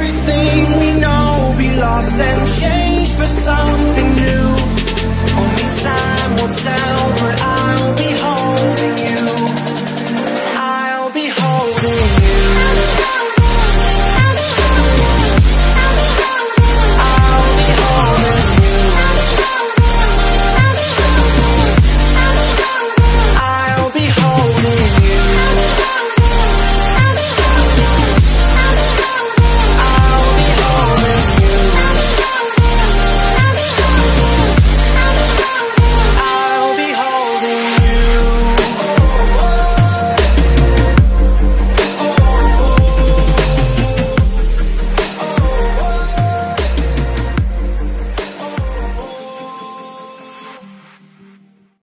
everything we know be lost and changed for something new. Only time will tell.